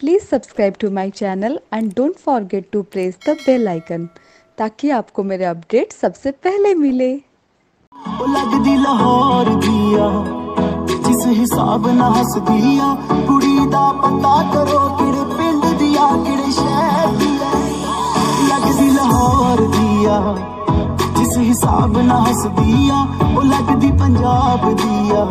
Please subscribe to my channel and don't forget to press the bell icon ताकि आपको मेरे update सबसे पहले मिले। लगदी लाहौर दिया जिस हिसाब ना हस दिया कुड़ी दा पता करो किड़े पिंड दिया किड़े शहर दिया। लगदी लाहौर दिया जिस हिसाब ना हस दिया वो लगदी पंजाब दिया।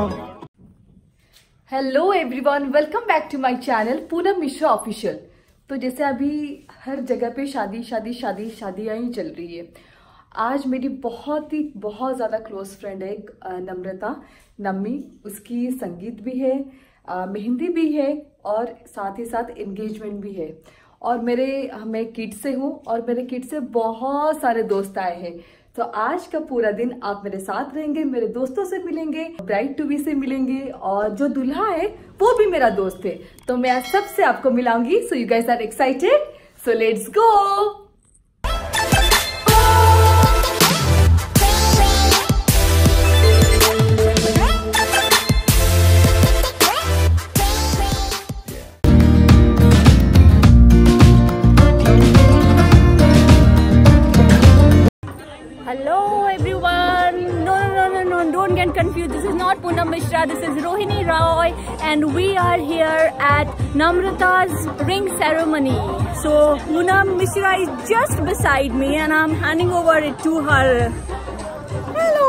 Hello everyone, welcome back to my channel Poonam Mishra official. तो जैसे अभी हर जगह पे शादियाँ ही चल रही है। आज मेरी बहुत ज़्यादा क्लोज फ्रेंड है एक नम्रता नम्मी। उसकी संगीत भी है, मेहंदी भी है और साथ ही साथ एंगेजमेंट भी है। और मैं किड से हूँ और मेरे किड से बहुत सारे दोस्त आए हैं। तो आज का पूरा दिन आप मेरे साथ रहेंगे, मेरे दोस्तों से मिलेंगे, ब्राइड टू बी से मिलेंगे और जो दूल्हा है वो भी मेरा दोस्त है। तो मैं आज सबसे आपको मिलाऊंगी। So you guys are excited, so let's go. Hello everyone, no, don't get confused. This is not Poonam Mishra, this is Rohini Roy and we are here at Namrata's ring ceremony. So Poonam Mishra is just beside me and I'm handing over it to her. Hello.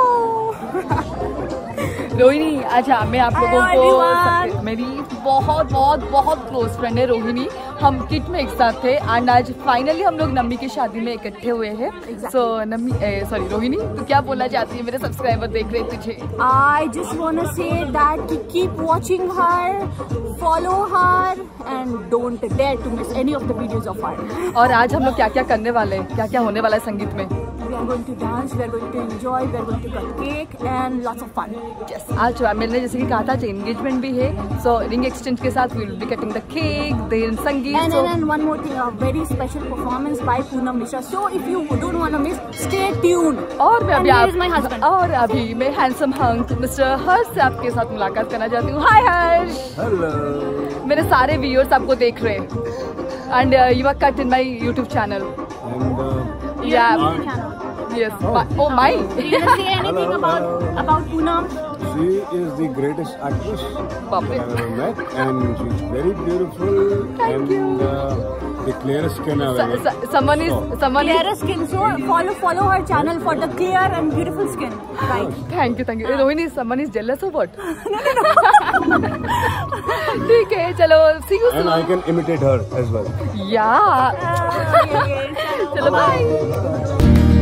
Rohini, अच्छा मैं आप लोगों को मेरी बहुत close friend है रोहिणी। हम kit में एक साथ थे एंड आज फाइनली हम लोग नम्मी की शादी में इकट्ठे हुए हैं। सो नम्मी सॉरी रोहिणी, तू क्या बोलना चाहती है? मेरे सब्सक्राइबर देख रहे हैं तुझे। I just wanna say that to keep watching her, follow her and don't dare to miss any of the videos of her. और आज हम लोग क्या क्या करने वाले हैं, क्या क्या होने वाला है संगीत में? We are going to dance, we are going to enjoy, we are going to cut cake and lots of fun. Yes. आज मैंने जैसे कि कहा था एंगेजमेंट भी है। सो रिंग एक्सचेंज के साथ we will be cutting the cake, then संगीत। And one more thing, a very special performance by Poonam Mishra. So if you don't want to miss, stay tuned. और मैं here is my husband. और अभी मैं handsome hunk mister हर्ष से आपके साथ मुलाकात करना चाहती हूँ। हाय हर्ष। हेलो। मेरे सारे व्यूअर्स आपको देख रहे हैं and you are cut in my YouTube channel. Yes. Oh my. Do you want to say anything about Poonam? She is the greatest actress I've ever met, and she's very beautiful. Thank you. The clearest skin I've ever. Someone is Clearer skin. So follow her channel for the clear and beautiful skin. Right. Thank you. Rohini, someone is jealous of what? ठीक है, चलो see you soon. And I can imitate her as well. Yeah. चलो bye.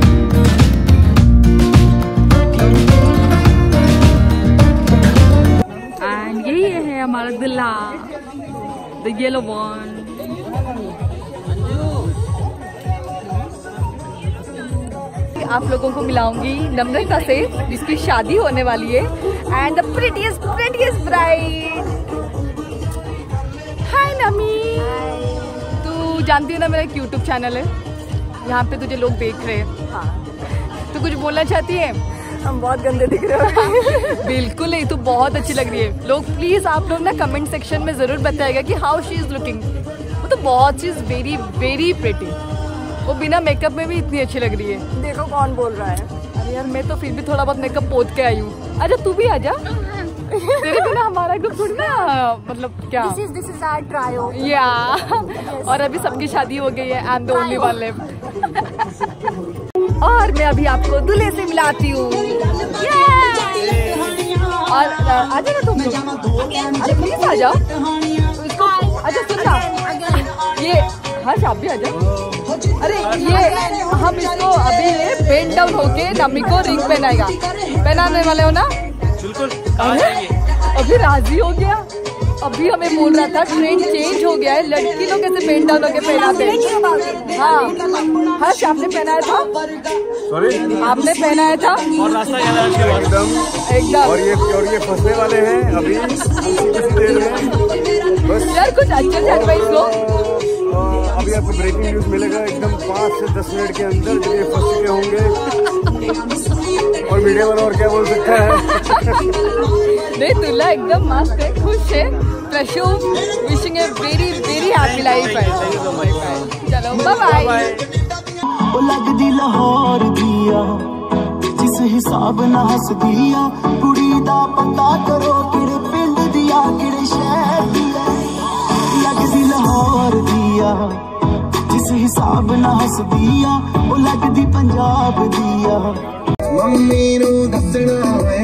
And यही है हमारा दूल्हा, the yellow one. आप लोगों को मिलाऊंगी नम्रता से जिसकी शादी होने वाली है and the prettiest bride. Hi Nami. तू जानती है ना मेरा एक यूट्यूब चैनल है, यहाँ पे तुझे लोग देख रहे हैं। हाँ। तू कुछ बोलना चाहती है? हम बहुत गंदे दिख रहे हो। बिल्कुल नहीं, तू बहुत अच्छी लग रही है। लोग प्लीज आप लोग ना कमेंट सेक्शन में जरूर बताएगा कि हाउ शी इज लुकिंग। वो तो बहुत सी वेरी प्रेटी। वो बिना मेकअप में भी इतनी अच्छी लग रही है। देखो कौन बोल रहा है। अरे यार, मैं तो फिर भी थोड़ा बहुत मेकअप पोत के आई हूँ। अच्छा तू भी आजा। तेरे बिना हमारा ग्रुप थोड़ी ना, मतलब क्या। This is our trio. या और अभी सबकी शादी हो गई है। I am the only one left. और मैं अभी आपको दूल्हे से मिलाती हूँ। और आ जाओ ना तुम लोग। अरे प्लीज आ जाओ। इसको अच्छा सुनना, ये हर्ष आप भी आ जाओ। अरे ये हम इसको अभी बेंड डाउन होके नम्मी को रिंग पहनाने वाले हो ना? बिल्कुल। अभी राजी हो गया। अभी हमें बोल रहा था ट्रेंड चेंज हो गया है, लड़की लोग ऐसे बेंड डाउन होके पहनाते हैं। हाँ हर्ष आपने पहनाया था? सॉरी, आपने पहनाया था और रास्ता एकदम। और ये फंसने वाले हैं अभी कुछ देर में। बस यार कुछ अच्छे से एडवाइस दो। अभी आपको ब्रेकिंग न्यूज मिलेगा एकदम 5 से 10 मिनट के अंदर, जब ये फंस चुके होंगे। और मीडिया वाला और क्या बोल सकता है। नहीं, दूल्हा एकदम मस्त है, खुश है। Prashu wishing a very very happy life है। चलो बाय बाय। लगदी लाहौर दिया जिस हिसाब ना हसदिया कुड़ी दा पता करो किड़े पिंड दिया किड़े शहर दिया। लगदी लाहौर दिया जिस हिसाब ना हसदिया ओ लगदी पंजाब दिया। मम्मी नू दसना है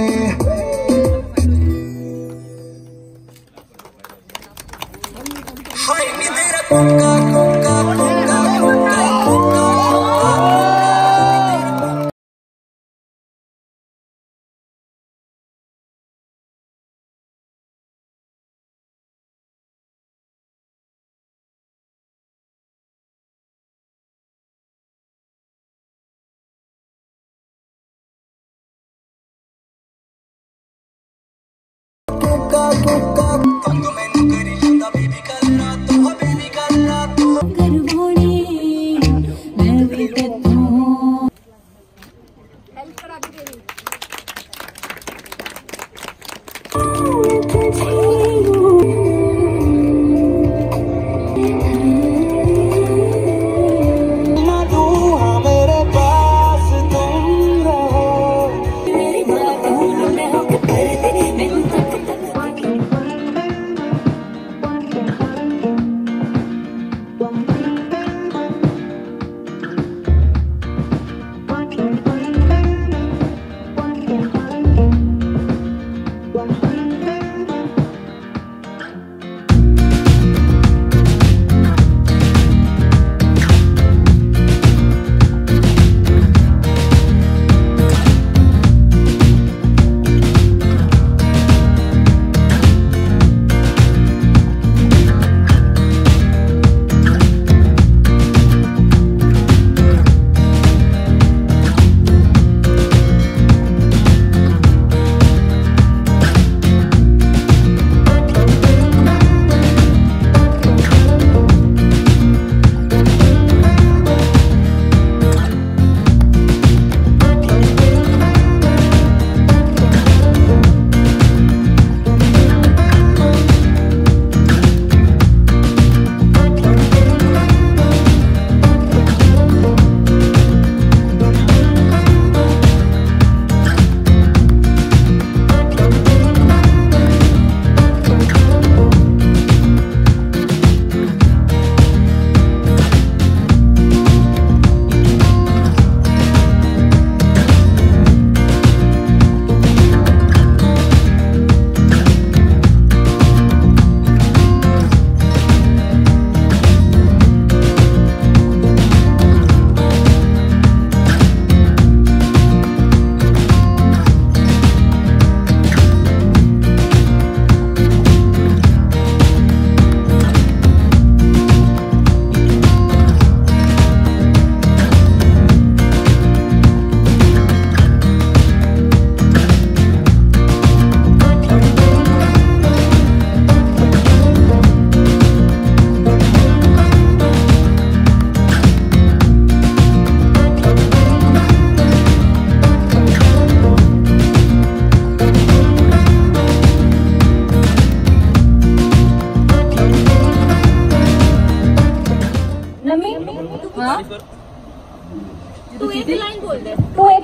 तू एक लाइन बोल दे।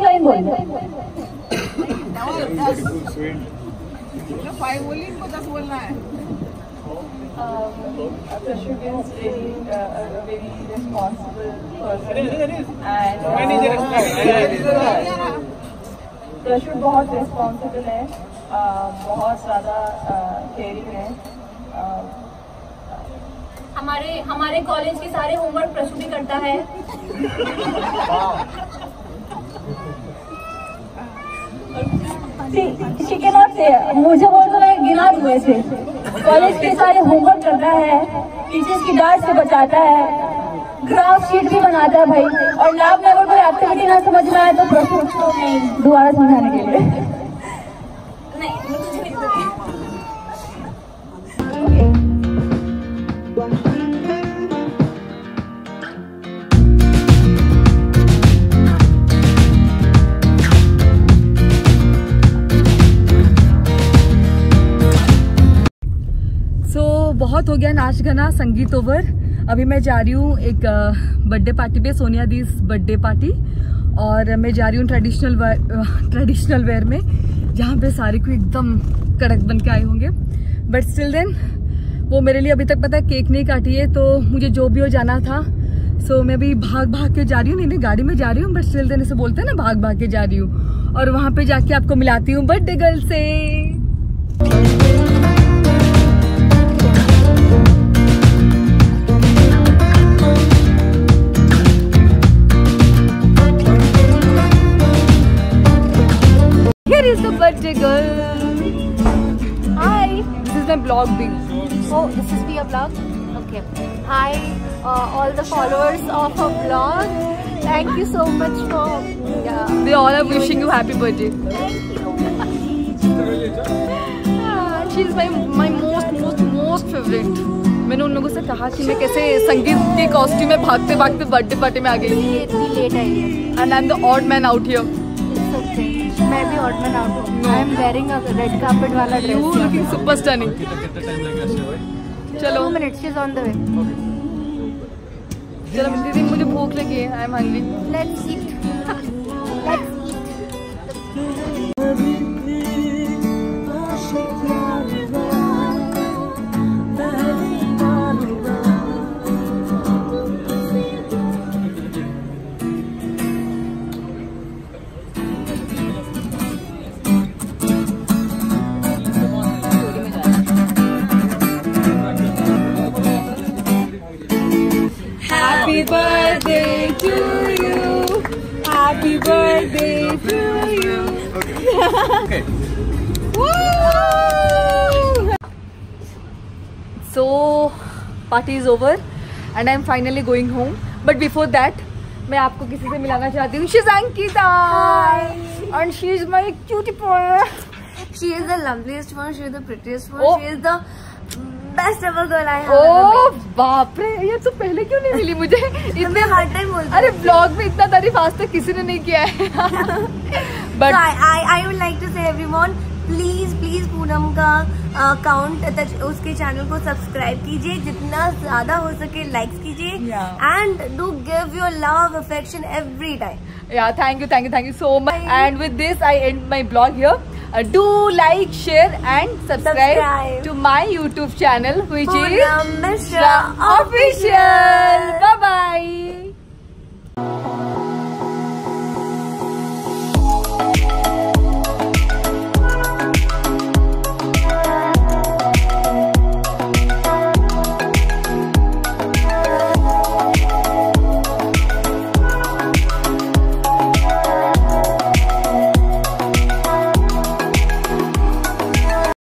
फाइव बोली, इनको 10 बोलना है। Prashut is a very responsible person and Prashut बहुत responsible है, बहुत ज़्यादा caring है। हमारे कॉलेज के सारे होमवर्क प्रशुत ही करता है। मुझे बोल तो मैं गिना हुए थे। कॉलेज के सारे होमवर्क करता है, टीचर्स की डांट से बचाता है, ग्राफ शीट भी बनाता है भाई। और लैब में अगर कोई एक्टिविटी ना समझ में आए तो प्रशुत को नहीं दोबारा समझाने के लिए बहुत हो गया नाच गाना, संगीत ओवर। अभी मैं जा रही हूँ एक बर्थडे पार्टी पे, सोनिया दीज बर्थडे पार्टी, और मैं जा रही हूँ ट्रेडिशनल वेयर में, जहाँ पे सारे को एकदम कड़क बन के आए होंगे। बट स्टिल देन वो मेरे लिए अभी तक पता है केक नहीं काटी है, तो मुझे जो भी हो जाना था। सो मैं भी भाग भाग के जा रही हूँ, नहीं गाड़ी में जा रही हूँ, बट स्टिल देन इसे बोलते हैं ना, भाग भाग के जा रही हूँ। और वहाँ पे जाके आपको मिलाती हूँ बर्थडे गर्ल से। Here is the birthday girl. Hi. This is my vlog being. Oh, this is be a vlog? Okay. Hi, all the followers of a vlog. Thank you so much for... Yeah. They all are wishing you happy birthday. Thank you. She is my most favorite. मैंने उन लोगों से कहा कि मैं कैसे संगीत के कॉस्ट्यूम में भागते भागते बर्थडे पार्टी में आ गई। इतनी लेट आई है। And I'm the odd man out here. It's okay. मैं भी odd man out हूँ। I am wearing a red carpet वाला dress. You looking super stunning. चलो 2 minutes, she's on the way. चलो दीदी, मुझे भूख लगी है, I am hungry. Let's eat. Let's eat. Happy birthday to you. Happy birthday to you. Okay. Woo! So, party is over and I'm finally going home. But before that, मैं आपको किसी से मिलाना चाहती हूँ. She's Ankita. Hi. And she is my cutie pie. She is the loveliest one. She is the prettiest one. Oh. She is the best ever girl I have O ever met. बाप रे, ये तो पहले क्यों नहीं मिली मुझे? मैं हर time बोलती हूँ। अरे ब्लॉग में इतना तारीफ आज तक किसी ने नहीं किया है। But I would like to say everyone, please Poonam का अकाउंट उसके चैनल को सब्सक्राइब कीजिए, जितना ज्यादा हो सके लाइक्स कीजिए, and do give your love affection every time. Yeah, thank you so much. And with this, I end my blog here. Do like, share, and subscribe to my YouTube channel, which is Poonam Mishra Official.